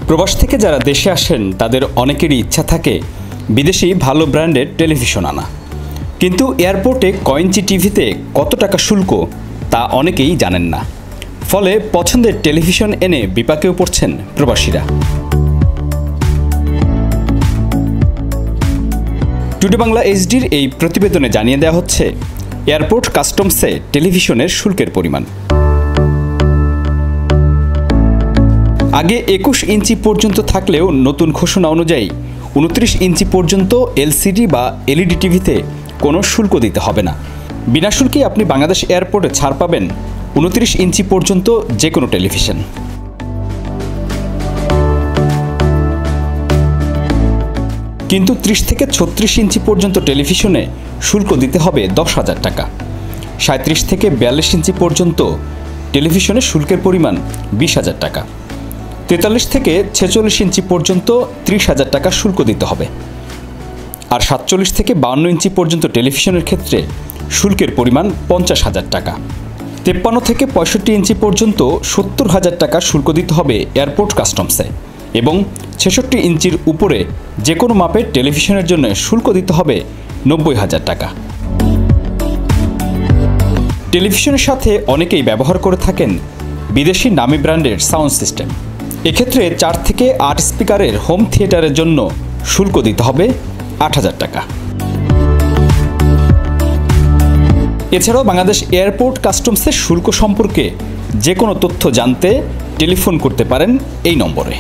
প্রবাস থেকে যারা দেশে আসেন তাদের অনেকেরই ইচ্ছা থাকে বিদেশি ভালো ব্র্যান্ডের টেলিভিশন আনা, কিন্তু এয়ারপোর্টে কয়েঞ্চি টিভিতে কত টাকা শুল্ক তা অনেকেই জানেন না। ফলে পছন্দের টেলিভিশন এনে বিপাকেও পড়ছেন প্রবাসীরা। টুডে বাংলা এইচডির এই প্রতিবেদনে জানিয়ে দেওয়া হচ্ছে এয়ারপোর্ট কাস্টমসে টেলিভিশনের শুল্কের পরিমাণ। আগে 21 ইঞ্চি পর্যন্ত থাকলেও নতুন ঘোষণা অনুযায়ী 29 ইঞ্চি পর্যন্ত এলসিডি বা এলইডি টিভিতে কোনো শুল্ক দিতে হবে না। বিনা শুল্কে আপনি বাংলাদেশ এয়ারপোর্টে ছাড় পাবেন 29 ইঞ্চি পর্যন্ত যে কোনো টেলিভিশন। কিন্তু 30 থেকে 36 ইঞ্চি পর্যন্ত টেলিভিশনে শুল্ক দিতে হবে 10,000 টাকা। 37 থেকে 42 ইঞ্চি পর্যন্ত টেলিভিশনে শুল্কের পরিমাণ 20,000 টাকা। 43 থেকে 46 ইঞ্চি পর্যন্ত 30,000 টাকা শুল্ক দিতে হবে। আর 47 থেকে 52 ইঞ্চি পর্যন্ত টেলিভিশনের ক্ষেত্রে শুল্কের পরিমাণ 50,000 টাকা। 53 থেকে 65 ইঞ্চি পর্যন্ত 70,000 টাকা শুল্ক দিতে হবে এয়ারপোর্ট কাস্টমসে, এবং 66 ইঞ্চির উপরে যে কোনো মাপের টেলিভিশনের জন্য শুল্ক দিতে হবে 90,000 টাকা। টেলিভিশনের সাথে অনেকেই ব্যবহার করে থাকেন বিদেশি নামী ব্র্যান্ডের সাউন্ড সিস্টেম। এক্ষেত্রে 4 থেকে 8 স্পিকারের হোম থিয়েটারের জন্য শুল্ক দিতে হবে 8,000 টাকা। এছাড়াও বাংলাদেশ এয়ারপোর্ট কাস্টমসের শুল্ক সম্পর্কে যে কোনো তথ্য জানতে টেলিফোন করতে পারেন এই নম্বরে।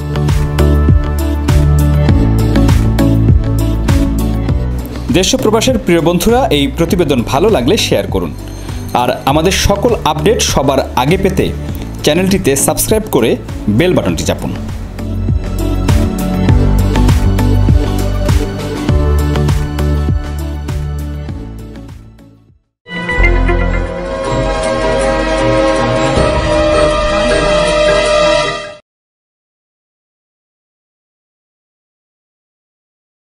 দেশ ও প্রবাসের প্রিয় বন্ধুরা, এই প্রতিবেদন ভালো লাগলে শেয়ার করুন, আর আমাদের সকল আপডেট সবার আগে পেতে চ্যানেলটিতে সাবস্ক্রাইব করে বেল বাটনটি চাপুন।